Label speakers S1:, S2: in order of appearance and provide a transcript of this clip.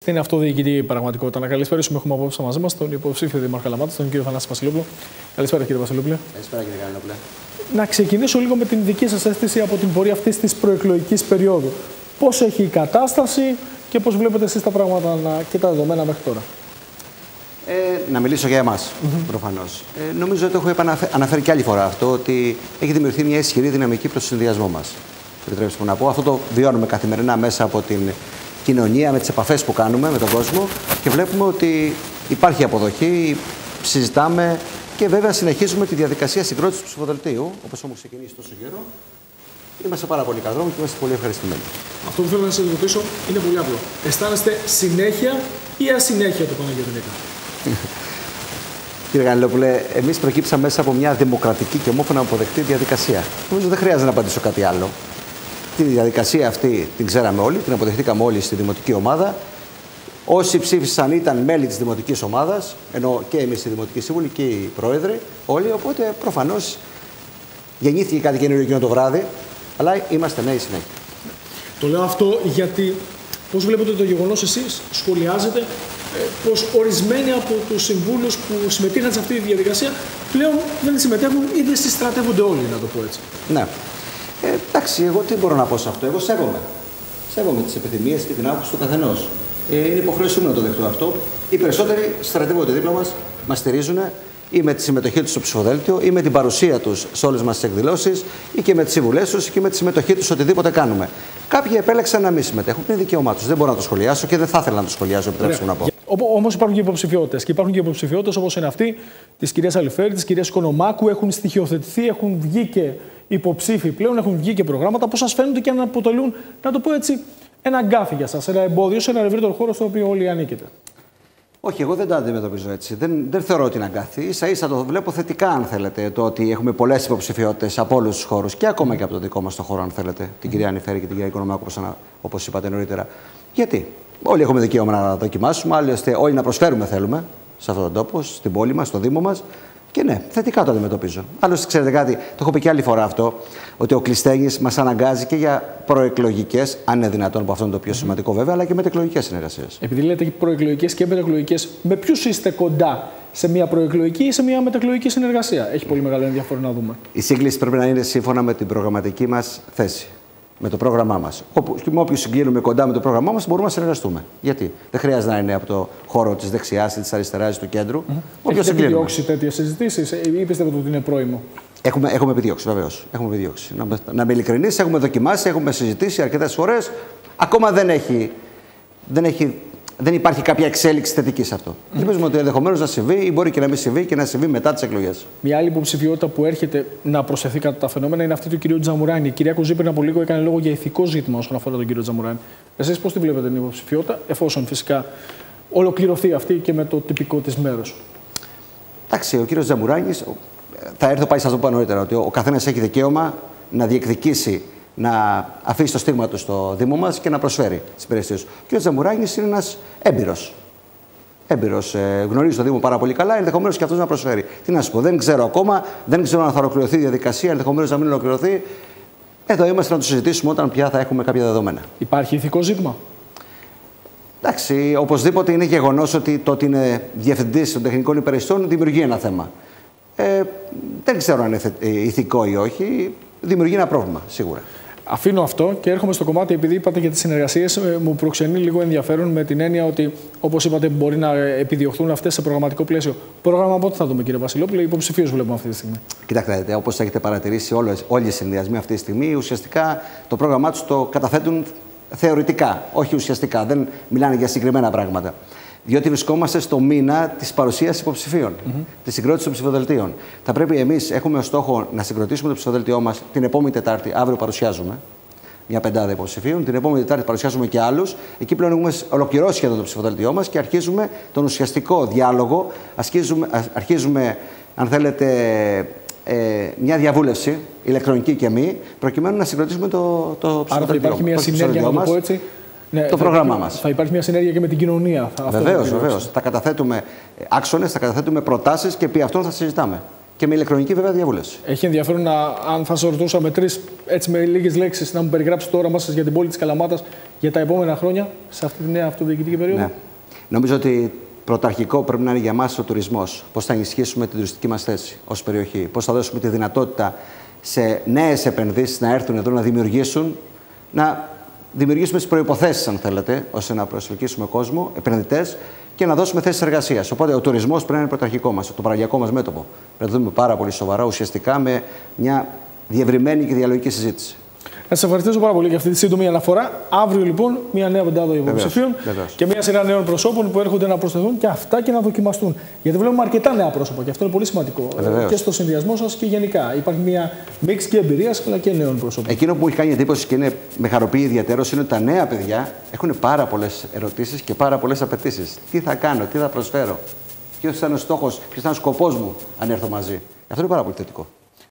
S1: στην αυτοδιοικητική πραγματικότητα. Να καλησπέρισουμε, έχουμε απόψε μαζί μας τον υποψήφιο Δήμαρχο Καλαμάτας, τον κύριο Θανάση Βασιλόπουλο. Καλησπέρα, κύριε Βασιλόπουλε.
S2: Καλησπέρα, κύριε Καλαμάτας.
S1: Να ξεκινήσω λίγο με την δική σας αίσθηση από την πορεία αυτής της προεκλογικής περίοδου. Πώς έχει η κατάσταση και πώς βλέπετε εσείς τα πράγματα και τα δεδομένα μέχρι τώρα?
S2: Να μιλήσω για εμάς, προφανώς. Νομίζω ότι έχω αναφέρει και άλλη φορά αυτό, ότι έχει δημιουργηθεί μια ισχυρή δυναμική προς τον συνδυασμό μας. Επιτρέψτε μου να πω. Αυτό το βιώνουμε καθημερινά μέσα από την κοινωνία, με τις επαφές που κάνουμε με τον κόσμο και βλέπουμε ότι υπάρχει αποδοχή, συζητάμε και βέβαια συνεχίζουμε τη διαδικασία συγκρότησης του ψηφοδελτίου, όπως όμως ξεκινήσει τόσο καιρό. Είμαστε πάρα πολύ καλό και είμαστε πολύ ευχαριστημένοι.
S1: Αυτό που θέλω να σας ρωτήσω είναι πολύ απλό. Αισθάνεστε συνέχεια ή ασυνέχεια του Παναγιώτου?
S2: Κύριε Γανιλόπουλε, εμείς προκύψαμε μέσα από μια δημοκρατική και ομόφωνα αποδεκτή διαδικασία. Νομίζω δεν χρειάζεται να απαντήσω κάτι άλλο. Τη διαδικασία αυτή την ξέραμε όλοι, την αποδεχτήκαμε όλοι στη δημοτική ομάδα. Όσοι ψήφισαν ήταν μέλη της δημοτικής ομάδας, ενώ και εμείς στη Δημοτική Σύμβουλη και οι πρόεδροι, όλοι. Οπότε προφανώς γεννήθηκε κάτι καινούργιο εκείνο το βράδυ, αλλά είμαστε νέοι συνέχεια.
S1: Το λέω αυτό γιατί πώς βλέπετε το γεγονός εσείς, σχολιάζετε πως ορισμένοι από τους συμβούλους που συμμετείχαν σε αυτή τη διαδικασία πλέον δεν συμμετέχουν ή δεν συστρατεύονται όλοι, να το πω έτσι.
S2: Ναι. Εντάξει, εγώ τι μπορώ να πω σε αυτό? Εγώ σέβομαι. Σέβομαι τις επιθυμίες και την άποψη του καθενός. Είναι υποχρέωσή μου να το δεχτώ αυτό. Οι περισσότεροι στρατεύονται δίπλα μας, μας στηρίζουν ή με τη συμμετοχή τους στο ψηφοδέλτιο ή με την παρουσία τους σε όλες μας τις εκδηλώσεις ή και με τις συμβουλές τους ή με τη συμμετοχή τους σε οτιδήποτε κάνουμε. Κάποιοι επέλεξαν να μην συμμετέχουν. Είναι δικαίωμά τους. Δεν μπορώ να το σχολιάσω και δεν θα ήθελα να το σχολιάσω, επιτρέψτε μου να πω.
S1: Όμως υπάρχουν και υποψηφιότητες. Και υπάρχουν και υποψηφιότητες όπως είναι αυτή της κυρίας Αλιφέρη, της κυρίας Οικονομάκου. Έχουν στοιχειοθετηθεί, έχουν βγει και υποψήφοι πλέον, έχουν βγει και προγράμματα. Πώς σας φαίνονται και αν αποτελούν, να το πω έτσι, ένα γκάφι για σας, ένα εμπόδιο σε ένα ευρύτερο χώρο στο οποίο όλοι ανήκετε?
S2: Όχι, εγώ δεν τα αντιμετωπίζω έτσι. Δεν θεωρώ ότι είναι αγκάθι. Ίσα-ίσα το βλέπω θετικά, αν θέλετε, το ότι έχουμε πολλές υποψηφιότητες από όλους τους χώρους και ακόμα και από το δικό μας το χώρο, αν θέλετε, την κυρία Ανιφέρη και την κυρία Οικονομάκου, όπως είπατε νωρίτερα. Γιατί? Όλοι έχουμε δικαίωμα να δοκιμάσουμε, άλλωστε όλοι να προσφέρουμε θέλουμε σε αυτόν τον τόπο, στην πόλη μας, στο Δήμο μας. Και ναι, θετικά το αντιμετωπίζω. Άλλωστε, ξέρετε κάτι, το έχω πει και άλλη φορά αυτό, ότι ο Κλειστέγης μας αναγκάζει και για προεκλογικές, αν είναι δυνατόν από αυτό είναι το πιο σημαντικό βέβαια, αλλά και μετεκλογικές συνεργασίες.
S1: Επειδή λέτε προεκλογικές και μετεκλογικές, με ποιους είστε κοντά σε μια προεκλογική ή σε μια μετεκλογική συνεργασία? Έχει πολύ μεγάλο ενδιαφέρον να δούμε.
S2: Η σύγκληση πρέπει να είναι σύμφωνα με την προγραμματική μας θέση. Με το πρόγραμμά μας. Με όποιους συγκλίνουμε κοντά με το πρόγραμμά μας μπορούμε να συνεργαστούμε. Γιατί? Δεν χρειάζεται να είναι από το χώρο της δεξιάς ή της αριστεράς ή του κέντρου.
S1: Έχετε επιδιώξει τέτοιες συζητήσεις ή πιστεύετε ότι είναι πρόημο?
S2: Έχουμε επιδιώξει, βεβαίως. Έχουμε επιδιώξει. Να είμαι ειλικρινής, έχουμε δοκιμάσει, έχουμε συζητήσει αρκετές φορές. Ακόμα δεν υπάρχει κάποια εξέλιξη θετική σε αυτό. Ελπίζουμε ότι ενδεχομένως να συμβεί ή μπορεί και να μην συμβεί και να συμβεί μετά τις εκλογές.
S1: Μια άλλη υποψηφιότητα που έρχεται να προσθεθεί κατά τα φαινόμενα είναι αυτή του κυρίου Τζαμουράνη. Η κυρία Κουζή πριν από λίγο έκανε λόγο για ηθικό ζήτημα όσον αφορά τον κύριο Τζαμουράνη. Εσείς πώς τη βλέπετε την υποψηφιότητα, εφόσον φυσικά ολοκληρωθεί αυτή και με το τυπικό της μέρος?
S2: Εντάξει, ο κύριος Τζαμουράνης, θα έρθω πάλι σε αυτό που είπα νωρίτερα, ότι ο καθένας έχει δικαίωμα να διεκδικήσει, να αφήσει το στίγμα του στο Δήμο μας και να προσφέρει τις υπηρεσίες του. Ο κ. Τζαμουράνης είναι ένας έμπειρος. Γνωρίζει το Δήμο πάρα πολύ καλά, ενδεχομένως και αυτός να προσφέρει. Τι να σου πω, δεν ξέρω ακόμα, δεν ξέρω αν θα ολοκληρωθεί η διαδικασία, ενδεχομένως να μην ολοκληρωθεί. Εδώ είμαστε να το συζητήσουμε όταν πια θα έχουμε κάποια δεδομένα.
S1: Υπάρχει ηθικό ζήτημα?
S2: Εντάξει, οπωσδήποτε είναι γεγονός ότι το ότι είναι διευθυντής των τεχνικών υπηρεσιών δημιουργεί ένα θέμα. Δεν ξέρω αν είναι ηθικό ή όχι. Δημιουργεί ένα πρόβλημα, σίγουρα.
S1: Αφήνω αυτό και έρχομαι στο κομμάτι, επειδή είπατε για τις συνεργασίες, μου προξενεί λίγο ενδιαφέρον με την έννοια ότι, όπως είπατε, μπορεί να επιδιωχθούν αυτές σε προγραμματικό πλαίσιο. Πρόγραμμα πότε θα δούμε, κύριε Βασιλόπουλε, υποψηφίους βλέπουμε αυτή τη στιγμή?
S2: Κοιτάξτε, όπως έχετε παρατηρήσει, όλοι οι συνδυασμοί αυτή τη στιγμή ουσιαστικά το πρόγραμμά τους το καταθέτουν θεωρητικά, όχι ουσιαστικά. Δεν μιλάνε για συγκεκριμένα πράγματα. Διότι βρισκόμαστε στο μήνα της παρουσίας υποψηφίων, της συγκρότησης των ψηφοδελτίων. Θα πρέπει εμείς, έχουμε ως στόχο να συγκροτήσουμε το ψηφοδέλτιό μας την επόμενη Τετάρτη. Αύριο παρουσιάζουμε μια πεντάδα υποψηφίων. Την επόμενη Τετάρτη παρουσιάζουμε και άλλους. Εκεί πλέον έχουμε ολοκληρώσει σχεδόν το ψηφοδέλτιό μας και αρχίζουμε τον ουσιαστικό διάλογο. Αρχίζουμε, αν θέλετε, μια διαβούλευση, ηλεκτρονική και μη, προκειμένου να συγκροτήσουμε το ψηφοδέλτιό μας.
S1: Άρα θα υπάρχει μια συνέργεια, να το πω έτσι.
S2: Ναι, το πρόγραμμά μας.
S1: Θα υπάρχει μια συνέργεια και με την κοινωνία.
S2: Βεβαίως. Θα καταθέτουμε άξονες, θα καταθέτουμε προτάσεις και επί αυτών θα συζητάμε. Και με ηλεκτρονική βέβαια διαβούλευση.
S1: Έχει ενδιαφέρον αν θα σας ρωτούσα με τρεις, έτσι με λίγες λέξεις, να μου περιγράψετε το όραμά σας για την πόλη της Καλαμάτας για τα επόμενα χρόνια σε αυτή τη νέα αυτοδιοικητική περίοδο.
S2: Ναι. Νομίζω ότι πρωταρχικό πρέπει να είναι για μας ο τουρισμός. Πώς θα ενισχύσουμε την τουριστική μας θέση ως περιοχή. Πώς θα δώσουμε τη δυνατότητα σε νέες επενδύσεις να έρθουν εδώ να δημιουργήσουν, να δημιουργήσουμε τις προϋποθέσεις, αν θέλετε, ώστε να προσελκύσουμε κόσμο, επενδυτές και να δώσουμε θέσεις εργασίας. Οπότε ο τουρισμός πρέπει να είναι πρωταρχικό μας, το παραγωγικό μας μέτωπο. Πρέπει να το δούμε πάρα πολύ σοβαρά, ουσιαστικά με μια διευρυμένη και διαλογική συζήτηση.
S1: Να σας ευχαριστήσω πάρα πολύ για αυτή τη σύντομη αναφορά. Αύριο λοιπόν μια νέα πεντάδα υποψηφίων και μια σειρά νέων προσώπων που έρχονται να προσθεθούν και αυτά και να δοκιμαστούν. Γιατί βλέπουμε αρκετά νέα πρόσωπα και αυτό είναι πολύ σημαντικό. Και στο συνδυασμό σας και γενικά. Υπάρχει μια μίξ και εμπειρίας αλλά και νέων προσώπων.
S2: Εκείνο που μου έχει κάνει εντύπωση και με χαροποιεί ιδιαίτερως είναι ότι τα νέα παιδιά έχουν πάρα πολλές ερωτήσεις και πάρα πολλές απαιτήσεις. Τι θα κάνω, τι θα προσφέρω, ποιος ήταν ο στόχος, ποιος ήταν ο σκοπός μου αν έρθω μαζί. Αυτό είναι πάρα πολύ θετικό.